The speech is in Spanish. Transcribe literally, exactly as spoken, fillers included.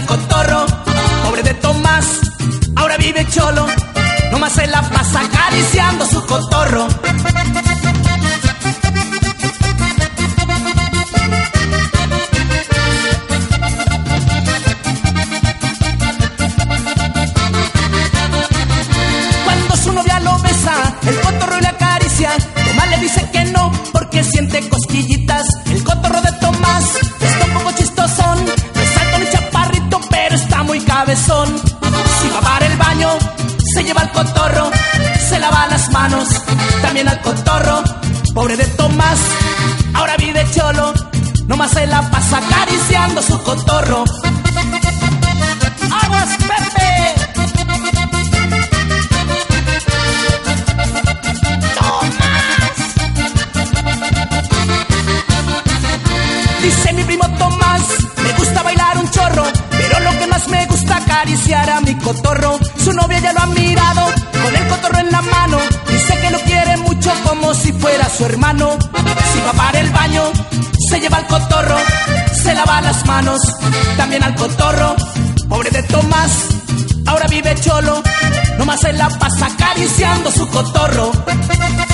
al cotorro, pobre de Tomás, ahora vive cholo, nomás se la pasa acariciando su cotorro. Cuando su novia lo besa, el cotorro y la acaricia, Tomás le dice que no, porque siente cosquillitas. El cotorro de Tomás está un poco chistosón, no es alto ni chaparrito, pero está muy cabezón. Si va para el baño, se lleva al cotorro, se lava las manos, también al cotorro, pobre de Tomás, ahora vive cholo, nomás se la pasa acariciando su cotorro. ¡Aguas, Pepe! Dice mi primo Tomás, me gusta bailar un chorro, pero lo que más me gusta acariciar a mi cotorro. Su novia ya lo ha mirado, con el cotorro en la mano, dice que lo quiere mucho como si fuera su hermano. Si va para el baño, se lleva al cotorro, se lava las manos, también al cotorro, pobre de Tomás, ahora vive cholo, nomás se la pasa acariciando su cotorro.